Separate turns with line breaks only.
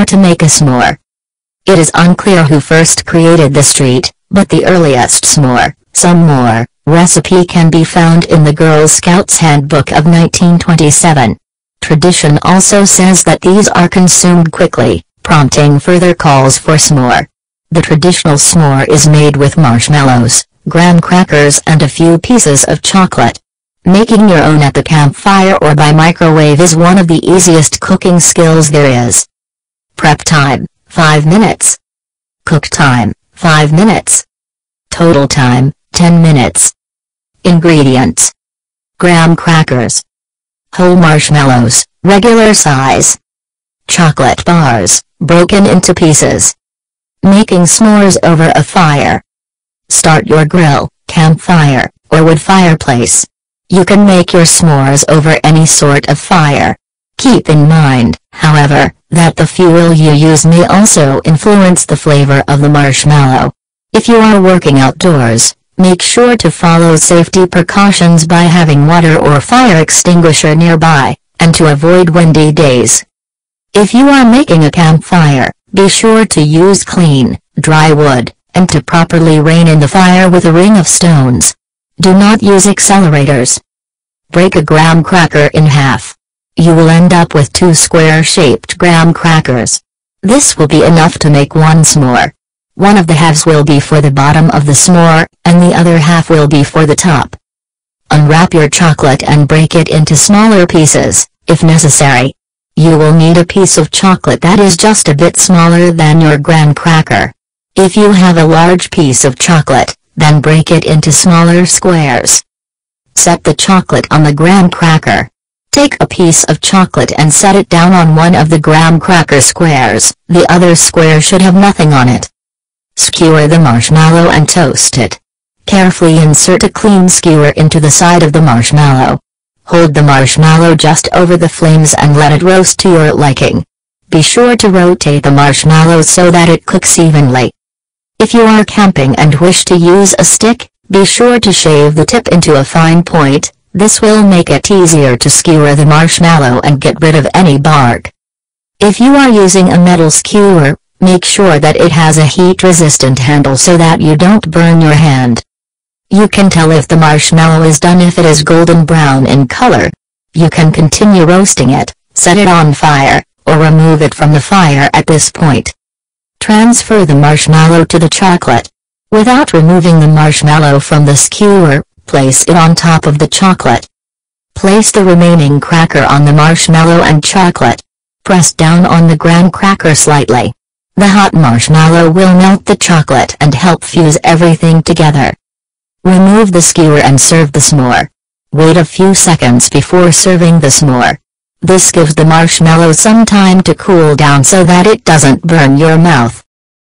to make a s'more. It is unclear who first created this treat, but the earliest s'more, recipe can be found in the Girl Scouts Handbook of 1927. Tradition also says that these are consumed quickly, prompting further calls for s'more. The traditional s'more is made with marshmallows, graham crackers and a few pieces of chocolate. Making your own at the campfire or by microwave is one of the easiest cooking skills there is. Prep time, 5 minutes. Cook time, 5 minutes. Total time, 10 minutes. Ingredients: graham crackers, whole marshmallows, regular size, chocolate bars, broken into pieces. Making s'mores over a fire. Start your grill, campfire, or wood fireplace. You can make your s'mores over any sort of fire. Keep in mind, however, that the fuel you use may also influence the flavor of the marshmallow. If you are working outdoors, make sure to follow safety precautions by having water or fire extinguisher nearby, and to avoid windy days. If you are making a campfire, be sure to use clean, dry wood, and to properly rein in the fire with a ring of stones. Do not use accelerators. Break a graham cracker in half. You will end up with 2 square-shaped graham crackers. This will be enough to make one s'more. One of the halves will be for the bottom of the s'more, and the other half will be for the top. Unwrap your chocolate and break it into smaller pieces, if necessary. You will need a piece of chocolate that is just a bit smaller than your graham cracker. If you have a large piece of chocolate, then break it into smaller squares. Set the chocolate on the graham cracker. Take a piece of chocolate and set it down on one of the graham cracker squares. The other square should have nothing on it. Skewer the marshmallow and toast it. Carefully insert a clean skewer into the side of the marshmallow. Hold the marshmallow just over the flames and let it roast to your liking. Be sure to rotate the marshmallow so that it cooks evenly. If you are camping and wish to use a stick, be sure to shave the tip into a fine point. This will make it easier to skewer the marshmallow and get rid of any bark. If you are using a metal skewer, make sure that it has a heat-resistant handle so that you don't burn your hand. You can tell if the marshmallow is done if it is golden brown in color. You can continue roasting it, set it on fire, or remove it from the fire at this point. Transfer the marshmallow to the chocolate. Without removing the marshmallow from the skewer, place it on top of the chocolate. Place the remaining cracker on the marshmallow and chocolate. Press down on the graham cracker slightly. The hot marshmallow will melt the chocolate and help fuse everything together. Remove the skewer and serve the s'more. Wait a few seconds before serving the s'more. This gives the marshmallow some time to cool down so that it doesn't burn your mouth.